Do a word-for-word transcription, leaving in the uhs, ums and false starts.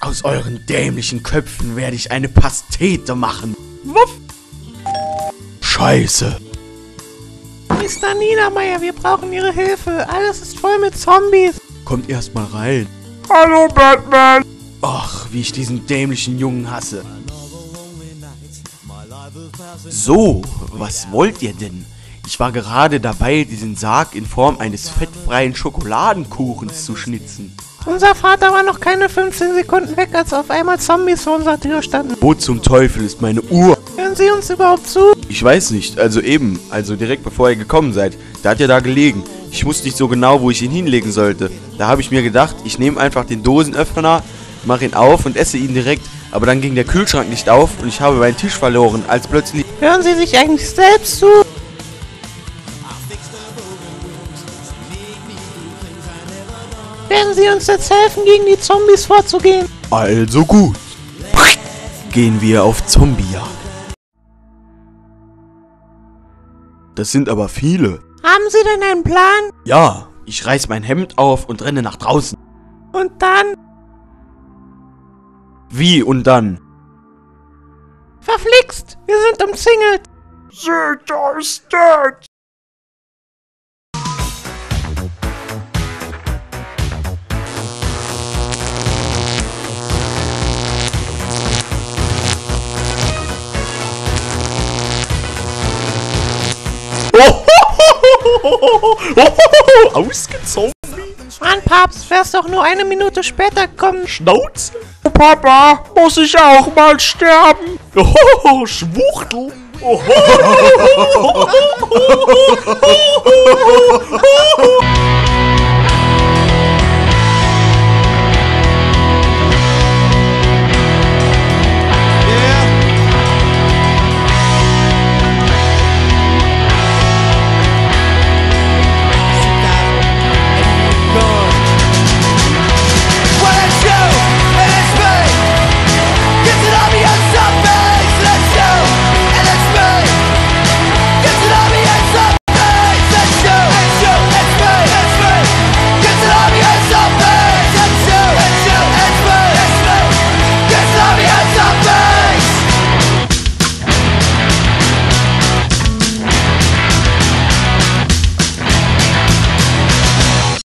Aus euren dämlichen Köpfen werde ich eine Pastete machen. Wuff. Scheiße. Mister Niedermeyer, wir brauchen Ihre Hilfe. Alles ist voll mit Zombies. Kommt erst mal rein. Hallo, Batman. Ach, wie ich diesen dämlichen Jungen hasse. So, was wollt ihr denn? Ich war gerade dabei, diesen Sarg in Form eines fettfreien Schokoladenkuchens zu schnitzen. Unser Vater war noch keine fünfzehn Sekunden weg, als auf einmal Zombies vor unserer Tür standen. Wo zum Teufel ist meine Uhr? Hören Sie uns überhaupt zu? Ich weiß nicht, also eben, also direkt bevor ihr gekommen seid. Da hat er da gelegen. Ich wusste nicht so genau, wo ich ihn hinlegen sollte. Da habe ich mir gedacht, ich nehme einfach den Dosenöffner, mache ihn auf und esse ihn direkt. Aber dann ging der Kühlschrank nicht auf und ich habe meinen Tisch verloren, als plötzlich... Hören Sie sich eigentlich selbst zu? Werden Sie uns jetzt helfen, gegen die Zombies vorzugehen? Also gut. Gehen wir auf Zombiejagd. Das sind aber viele. Haben Sie denn einen Plan? Ja, ich reiß mein Hemd auf und renne nach draußen. Und dann? Wie und dann? Verflixt! Wir sind umzingelt! Zeta ist dead. Ausgezogen. Mann, Papst, wär's doch nur eine Minute später gekommen. Schnauze. Oh, Papa, muss ich auch mal sterben? Oh, Schwuchtel. Oh.